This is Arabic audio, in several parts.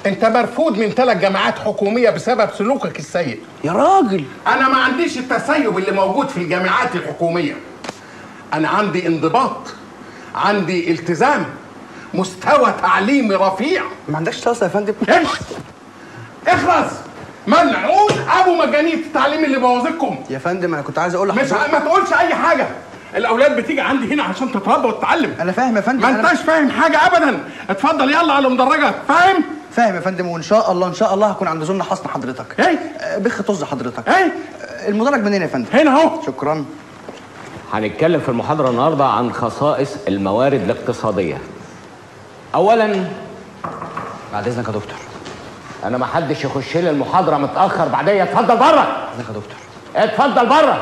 انت مرفوض من 3 جامعات حكوميه بسبب سلوكك السيء. يا راجل انا ما عنديش التسيب اللي موجود في الجامعات الحكوميه. انا عندي انضباط، عندي التزام، مستوى تعليمي رفيع. ما عندكش طاسه يا فندم؟ اخلص. ملعون ابو مجانين التعليم اللي بوظكم. يا فندم انا كنت عايز اقول لحضرتك مش ما تقولش اي حاجه. الاولاد بتيجي عندي هنا عشان تتربى وتتعلم. انا فاهم يا فندم. ما انتش فاهم حاجه ابدا. اتفضل يلا على المدرجه. فاهم؟ فاهم يا فندم، وان شاء الله ان شاء الله هكون عند زمن حسن حضرتك. ايه بخ طز حضرتك. ايه المدرج منين يا فندم؟ هنا اهو. شكرا. هنتكلم في المحاضرة النهاردة عن خصائص الموارد الاقتصادية. أولاً بعد إذنك يا دكتور. أنا ما حدش يخش لي المحاضرة متأخر بعديا. اتفضل بره. إذنك يا دكتور. اتفضل بره.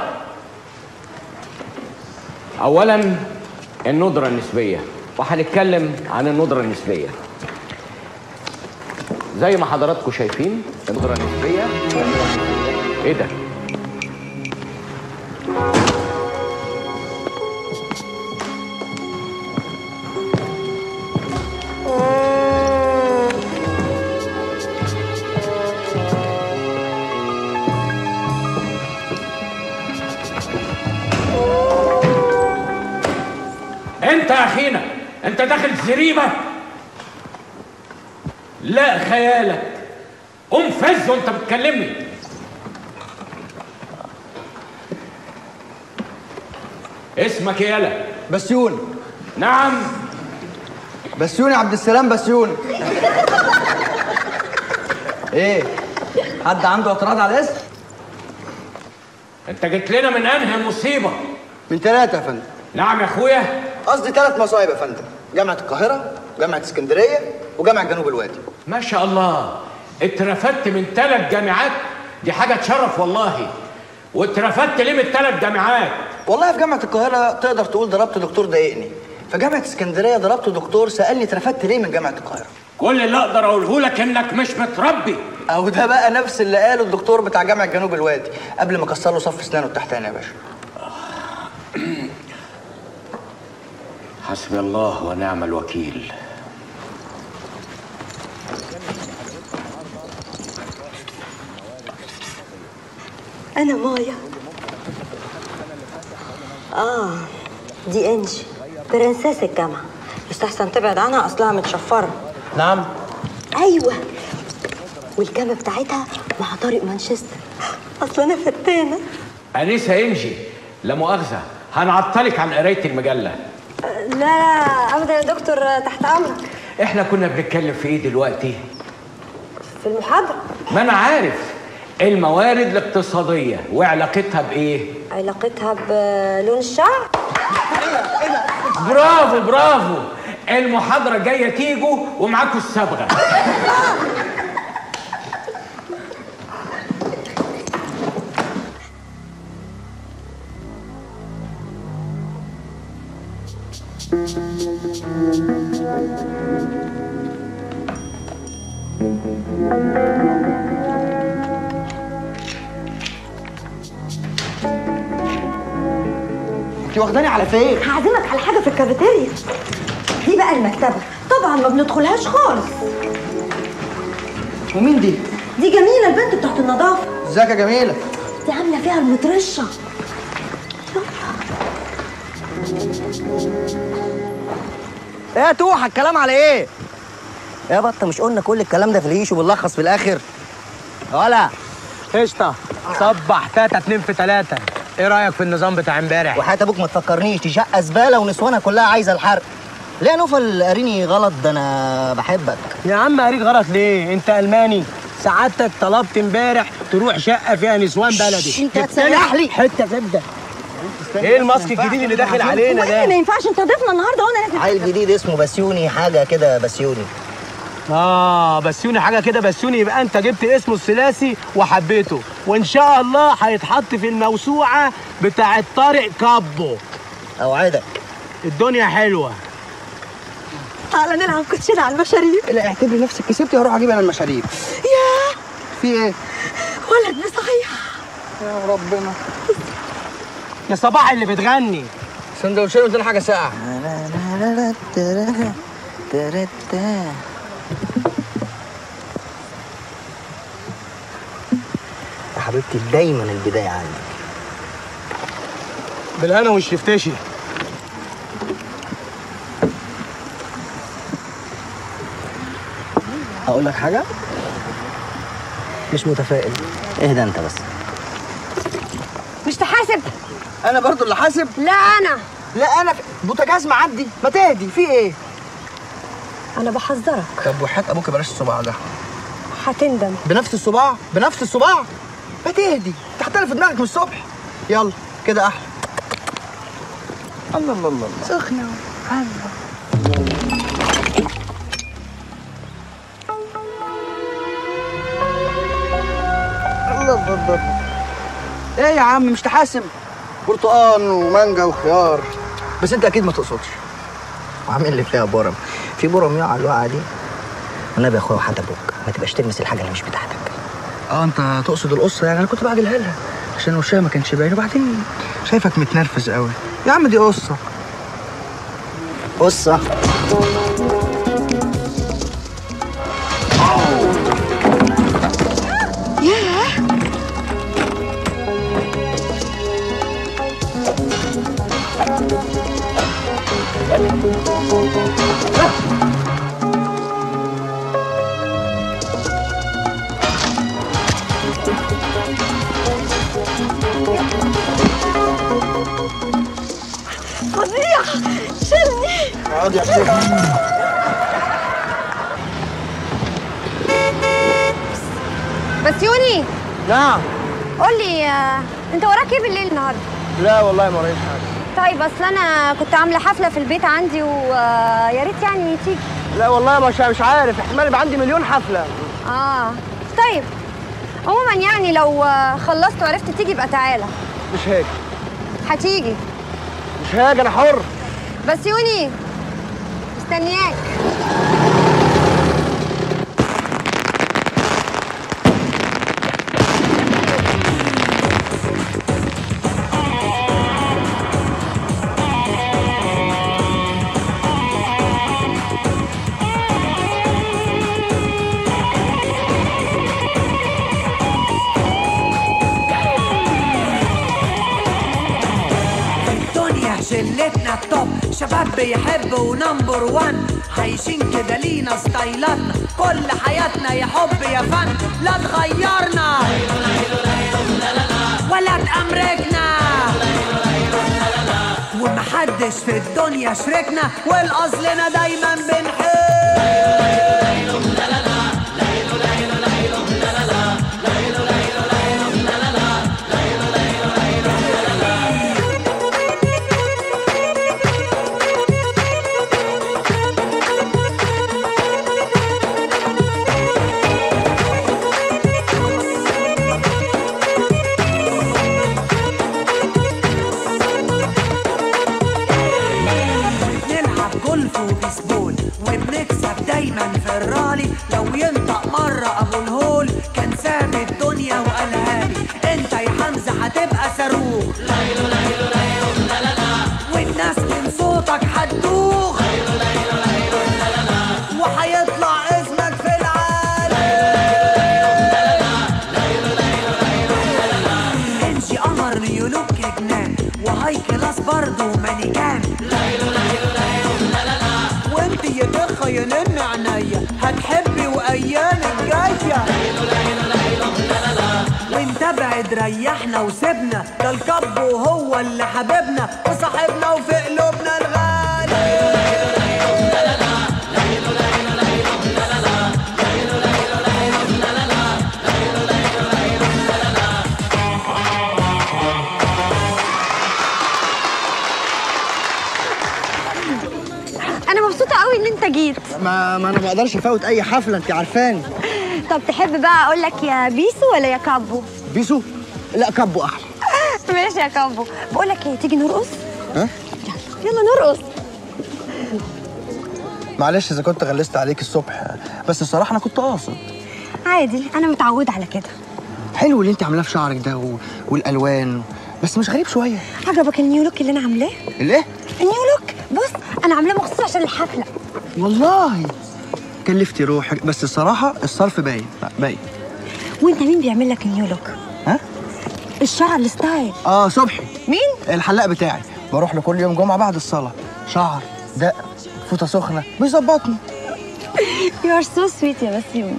أولاً الندرة النسبية، وهنتكلم عن الندرة النسبية. زي ما حضراتكم شايفين الندرة النسبية. إيه ده؟ انت يا اخينا انت داخل زريبه؟ لا خيالك. قوم فز وانت بتكلمني. اسمك ايه يالا؟ بسيون. نعم بسيوني عبد السلام بسيوني. ايه؟ حد عنده اعتراض على الاسم؟ انت جيت لنا من انهي مصيبه؟ من 3 يا فندم. نعم يا اخويا. قصدي 3 مصايب يا فندم، جامعة القاهرة وجامعة اسكندرية وجامعة جنوب الوادي. ما شاء الله، اترفدت من 3 جامعات، دي حاجة تشرف والله. واترفدت ليه من 3 جامعات؟ والله في جامعة القاهرة تقدر تقول ضربت دكتور ضايقني، في جامعة اسكندرية ضربت دكتور سألني اترفدت ليه من جامعة القاهرة. كل اللي اقدر اقوله لك انك مش متربي. او ده بقى نفس اللي قاله الدكتور بتاع جامعة جنوب الوادي قبل ما كسر له صف اسنانه التحتاني يا باشا. حسبي الله ونعم الوكيل. أنا مايا. دي إنجي برنسيس الجامعة، يستحسن تبعد عنها أصلها متشفرة. نعم. أيوة، والجامعة بتاعتها مع طارق مانشستر، أصل أنا فتانة. أنسة إنجي، لا مؤاخذة هنعطلك عن قراية المجلة. لا أبدا يا دكتور، تحت أمرك. إحنا كنا بنتكلم في إيه دلوقتي؟ في المحاضرة. ما أنا عارف. الموارد الاقتصادية وعلاقتها بإيه؟ علاقتها بلون الشعر. برافو برافو. المحاضرة جاية تيجوا ومعاكوا الصبغة. انت واخداني على فين؟ هعزمك على حاجة في الكافيتيريا. دي بقى المكتبة، طبعا ما بندخلهاش خالص. ومين دي؟ دي جميلة البنت بتاعت النظافة. ازيك يا جميلة؟ دي عاملة فيها المطرشة. ايه يا توحة الكلام على ايه؟ يا بطة مش قلنا كل الكلام ده في الهيش وبنلخص في الاخر؟ ولا قشطة. صبح 3 2 في 3. ايه رأيك في النظام بتاع امبارح؟ وحياة ابوك ما تفكرنيش، دي شقة زبالة ونسوانها كلها عايزة الحرق. ليه يا نوفل قاريني غلط؟ ده انا بحبك. يا عم قاريك غلط ليه؟ انت ألماني. سعادتك طلبت امبارح تروح شقة فيها نسوان بلدي. انت هتسيح لي حتة زبدة. ايه الماسك الجديد اللي داخل علينا ده؟ ما ينفعش، انت ضيفنا النهارده وانا لازم. عيل جديد اسمه بسيوني، حاجة كده بسيوني. بسيوني حاجة كده بسيوني، يبقى انت جبت اسمه الثلاثي وحبيته، وان شاء الله هيتحط في الموسوعة بتاعت طارق كابو. اوعدك. الدنيا حلوة. تعالى نلعب كوتشينة على المشاريب. لا اعتبري نفسك كسبتي وهروح اجيب انا المشاريب. ياه، في ايه؟ ولد صحيح. يا ربنا. يا صباح اللي بتغني. سندوتشين قلت حاجة ساقعة. حبيبتي دايما البدايه عندك. بالهنا والشفتشي. اقول لك حاجه؟ مش متفائل. اهدى انت بس. مش تحاسب؟ انا برضو اللي حاسب؟ لا انا. لا انا بوتاجاز معدي. ما تهدي، في ايه؟ انا بحذرك. طب وحياة ابوك بلاش الصباع ده. هتندم. بنفس الصباع؟ بنفس الصباع؟ ما تهدي، انت حاطه في دماغك من الصبح. يلا كده احلى. الله الله الله سخنه. الله الله. ايه يا عم مش تحاسب؟ برتقان ومانجا وخيار. بس انت اكيد ما تقصدش. وعامل لي فيها برم. في برم يقع الوقعه دي. والنبي يا اخويا وحتى ابوك ما تبقاش تلمس الحاجه اللي مش بتاعتك. انت تقصد القصه يعني؟ انا كنت بعدلها لها عشان وشها ما كانش باين، وبعدين شايفك متنرفز قوي. يا عم دي قصه. قصه. فظيع. شلني. اقعد يا شيخ. بس يوني. نعم. قول لي انت وراك ايه بالليل النهارده؟ لا والله ما وريش حاجه. طيب اصل انا كنت عامله حفله في البيت عندي ويا ريت يعني تيجي. لا والله مش عارف، احتمال يبقى عندي مليون حفله. طيب عموما يعني لو خلصت وعرفت تيجي يبقى تعالى. مش هاجي. هتيجي. مش هاجي، انا حر. بس يوني مستنياك. شلتنا التوب شباب بيحبوا نمبر 1 عايشين كده لينا ستايلاتنا كل حياتنا يا حب يا فن لا تغيرنا ولا تأمركنا ومحدش في الدنيا شركنا والأصلنا دايما بنحب فرالي لو ينطق مرة أبو الهول كان ساب الدنيا وقالها لي أنت يا حمزة هتبقى صاروخ ليلو ليلو ليلو لا لا لا والناس من صوتك هتدوخ ليلو ليلو ليلو لا لا لا وهيطلع اسمك في العالم ليلو ليلو ليلو لا لا لا انشي قمر نيولوك جنان وهاي كلاس برضه مانيكان ليلو ليلو ليلو لا لا لا وانت يا دخة يا نن عينيا هتحبي وايامك جايه وانت بعد ريحنا وسيبنا ده الكب وهو اللي حبيبنا وصاحبنا وفي قلوبنا الغالي انا مبسوطه قوي ان انت جيت. ما انا ما اقدرش افوت اي حفله، انت عارفاني. طب تحب بقى اقول لك يا بيسو ولا يا كابو؟ بيسو؟ لا كابو احلى. ماشي يا كابو. بقول لك ايه، تيجي نرقص؟ ها؟ يلا نرقص. معلش اذا كنت غلست عليك الصبح، بس الصراحه انا كنت قاصد. عادي، انا متعوده على كده. حلو اللي انت عاملاه في شعرك ده والالوان، بس مش غريب شويه؟ عجبك النيو لوك اللي انا عاملاه؟ الايه؟ النيو لوك. بص انا عاملاه مخصوص عشان الحفله. والله كلفتي روحك، بس الصراحه الصرف باين باين. وانت مين بيعمل لك النيو لوك؟ ها؟ الشعر الستايل. صبحي. مين؟ الحلاق بتاعي، بروح له كل يوم جمعه بعد الصلاه. شعر، دق، فوطه سخنه، بيظبطني. يو ار سو سويت يا بسيون.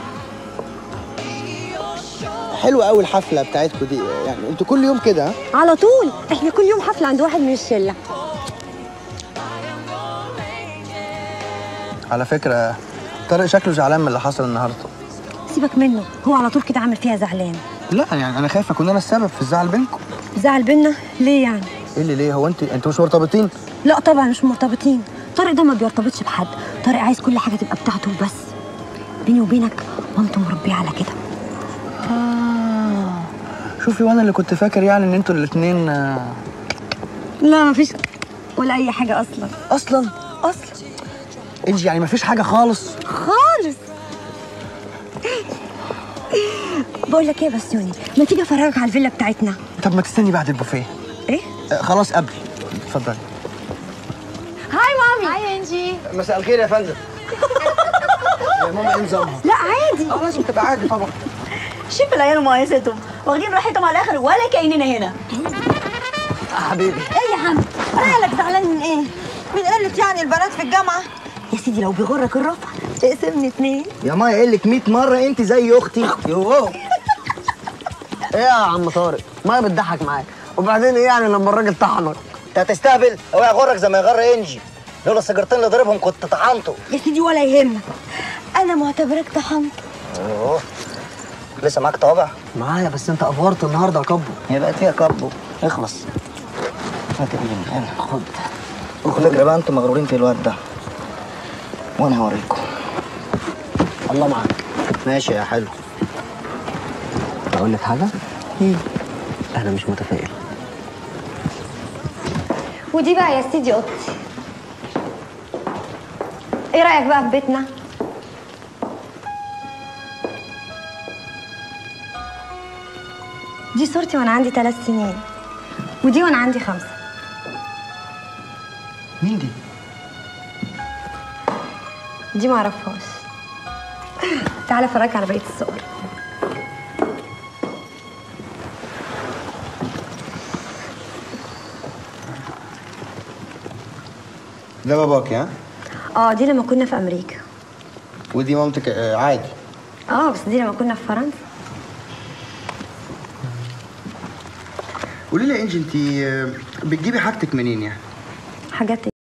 حلوه قوي الحفله بتاعتكم دي، يعني انتوا كل يوم كده؟ ها؟ على طول، احنا كل يوم حفله عند واحد من الشله. على فكره طارق شكله زعلان من اللي حصل النهارده. سيبك منه، هو على طول كده عامل فيها زعلان. لا يعني انا خايف اكون انا السبب في الزعل بينكم. زعل بينا؟ ليه يعني؟ ايه اللي ليه؟ هو انتوا مش مرتبطين؟ لا طبعا مش مرتبطين. طارق ده ما بيرتبطش بحد، طارق عايز كل حاجه تبقى بتاعته بس. بيني وبينك مامته مربيه على كده. شوفي، وانا اللي كنت فاكر يعني ان انتوا الاتنين لا مفيش ولا اي حاجه اصلا. اصلا انجي، يعني مفيش حاجه خالص خالص. بقول لك ايه يا بسيوني، ما تيجي افرجك على الفيلا بتاعتنا؟ طب ما تستني بعد البوفيه. ايه؟ خلاص قبل. اتفضلي. هاي مامي. هاي انجي. مساء الخير يا فندم. يا ماما ايه نظامها؟ لا عادي. لازم تبقى عادي طبعا. شوف العيال ومقايستهم واخدين راحتهم على الاخر ولا كأننا هنا. حبيبي. ايه يا عم؟ مالك زعلان من ايه؟ من قلة يعني البنات في الجامعة؟ يا سيدي لو بيغرك الرفع اقسمني 2. يا مايا قايل لك 100 مره انت زي اختي. يوه. ايه يا عم طارق؟ مايا بتضحك معاك، وبعدين ايه يعني لما الراجل طحنك؟ انت هتستهبل؟ هو يغرك زي ما يغر انجي. لولا السيجارتين اللي ضربهم كنت طحنته. يا سيدي ولا يهمك، انا معتبرك طحنت. اوه، لسه معاك طابع؟ معايا، بس انت افورت النهارده يا كبو. هي بقت فيها كبو. اخلص. فاكر ايه؟ يلا خد. فكرة بقى انتوا مغرورين في الواد ده، وانا هوريكم. الله معاك. ماشي يا حلو. اقول لك حاجه؟ انا مش متفائل. ودي بقى يا سيدي اوضتي. ايه رايك بقى في بيتنا؟ دي صورتي وانا عندي 3 سنين، ودي وانا عندي 5. مين دي؟ دي معرفهاش. تعالى افرجك على بقيه الصور. ده باباك؟ ها؟ دي لما كنا في امريكا. ودي مامتك عادي؟ بس دي لما كنا في فرنسا. قولي لي يا انجي، انت بتجيبي حاجتك منين يعني؟ حاجات